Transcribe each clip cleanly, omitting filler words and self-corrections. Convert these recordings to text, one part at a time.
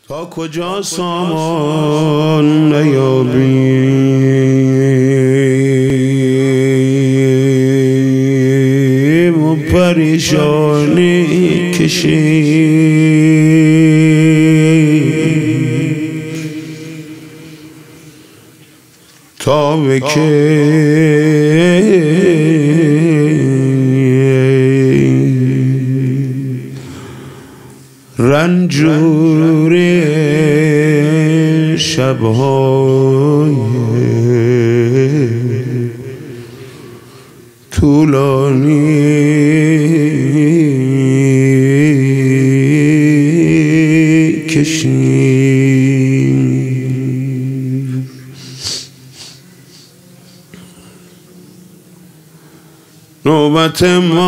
تا کجا سامان نیابیم و پریشانی کشیم تا به که رنجوری شب‌های طولانی کشیم. نوبت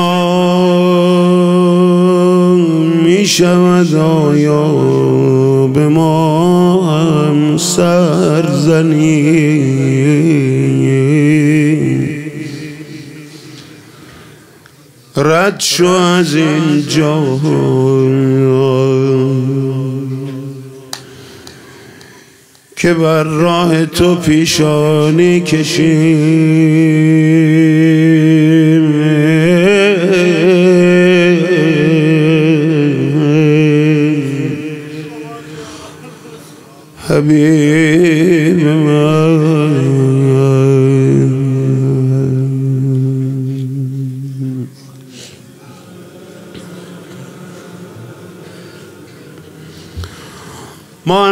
ما می شود آیا به ما هم سرزنی رد شو از اینجا که بر راه تو پیشانی کشیم. حبیب من ما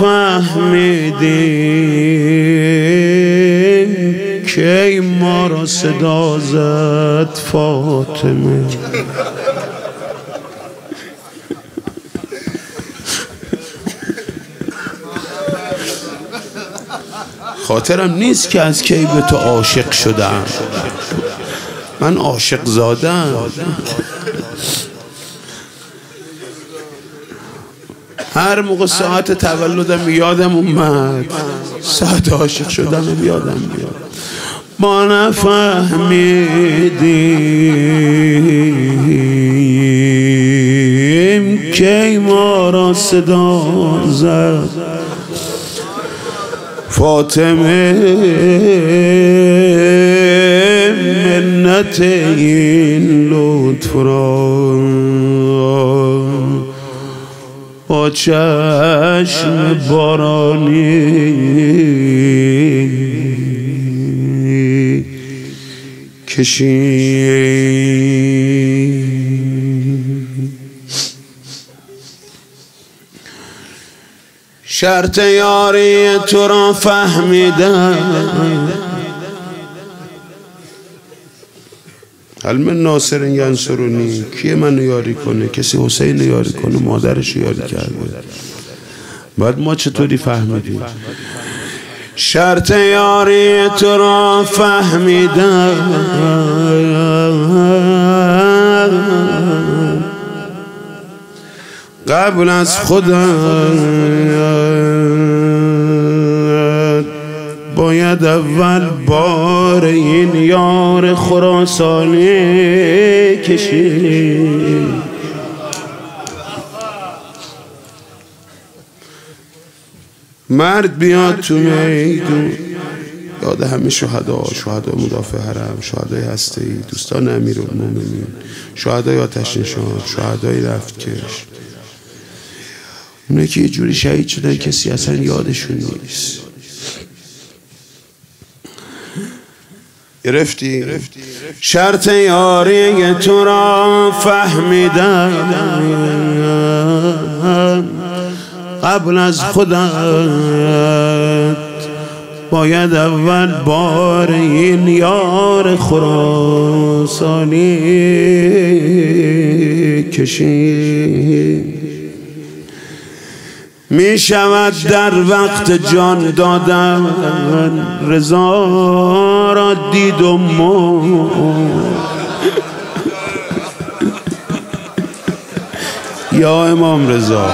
نفهمیدیم که ما را صدا زد فاطمه. خاطرم نیست که از کی به تو عاشق شدم، من عاشق زادم. هر موقع ساعت تولدم یادم اومد، ساعت عاشق شدم یادم بیاد. ما نفهمیدیم که ما را صدا زد فاطمه. منت این لطف را با چشم بارانی کشید. شرط یاری تو را فهمیدم، هل من ناصر ینصرونی، کیه من یاری کنه؟ کسی حسین یاری کنه؟ مادرش یاری کرده. بعد ما چطوری فهمیدیم؟ شرط یاری تو را فهمیدم، قبل از خودت باید اول بار این یار خراسانی کشید. مرد بیاد تو میدون، یاد همه شهدا، شهدای مدافع حرم، شهدای هسته‌ای، دوستان امیرالمومنین، شهدای آتش نشان، شهدای رفتکش، اونه که یه جوری شهید شدن کسی اصلا یادشون نیست. گرفتی؟ شرط یاری تو را فهمیدم، قبل از خودت باید اول بار این یار خراسانی کشید. می شود در وقت جان دادن رضا را دید و یا امام رضا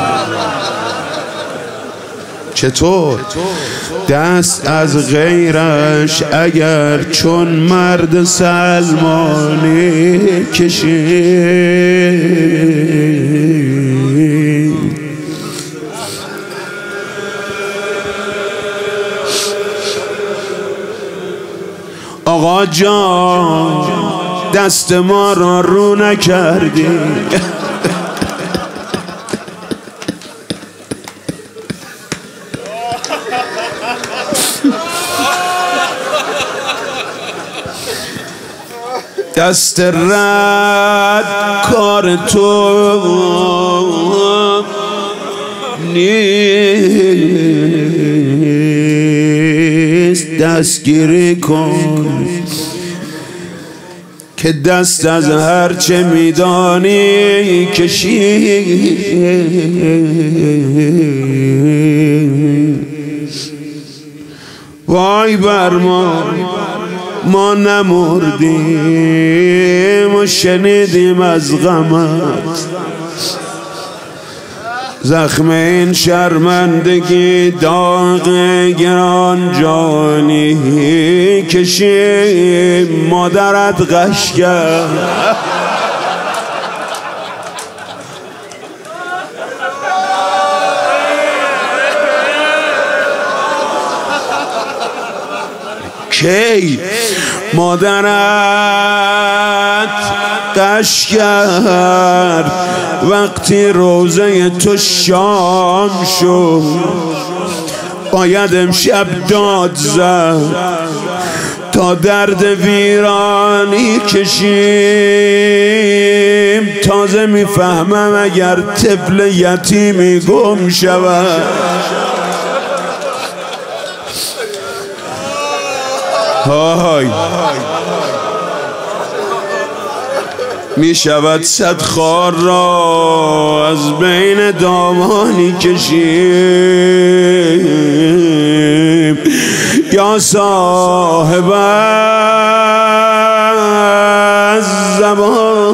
چطور دست از غیرش اگر چون مرد سلمانی کشید. آقا جان دست ما را رو نکردی. دست رد کار تو نیست، دستگیری کن که دست از هر چه میدانی کشی. وای بر ما نمردیم و شنیدیم از غمت، زخم این شرمندگی داغ گران جانی کشیم. مادرت غش کرد کی؟ مادرت غش کرد وقتی روزه تو شام شد. باید امشب داد زد تا درد ویرانی کشیم. تازه میفهمم اگر طفل یتیمی گم شود های می شود صد خار را از بین دامانی کشیم. یا صاحب الزمان